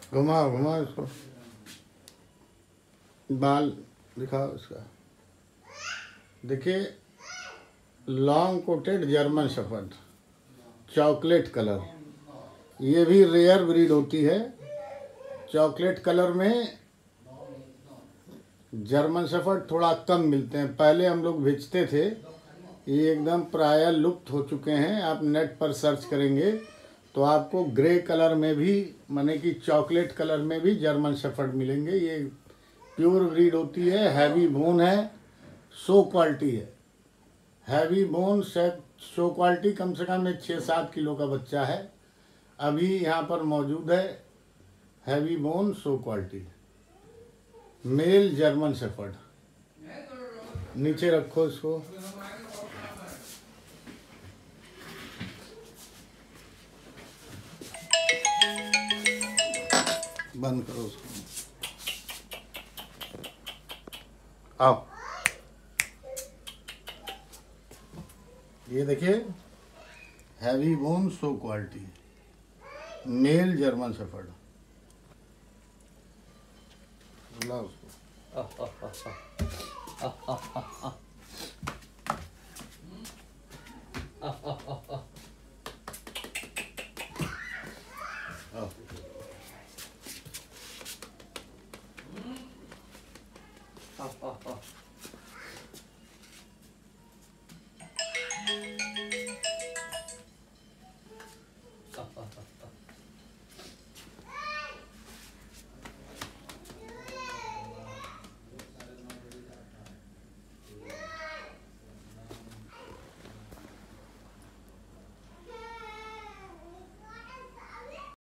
घुमाओ घुमाओ इसको, बाल दिखाओ इसका। देखिए, long coated German shepherd, chocolate colour, ये भी रेयर ब्रीड होती है। चॉकलेट कलर में जर्मन शेफर्ड थोड़ा कम मिलते हैं, पहले हम लोग बेचते थे, ये एकदम प्रायः लुप्त हो चुके हैं। आप नेट पर सर्च करेंगे तो आपको ग्रे कलर में भी, माने कि चॉकलेट कलर में भी जर्मन शेफर्ड मिलेंगे। ये प्योर ब्रीड होती है, हैवी बोन है, शो क्वालिटी है। हैवी बोन से शो क्वालिटी, कम से कम 6-7 किलो का बच्चा है, अभी यहाँ पर मौजूद है। Heavy bone show quality male German shepherd. नीचे रखो इसको। बंद करो उसको। आओ, ये देखिए, heavy bone show quality male German shepherd. लाओ उसको।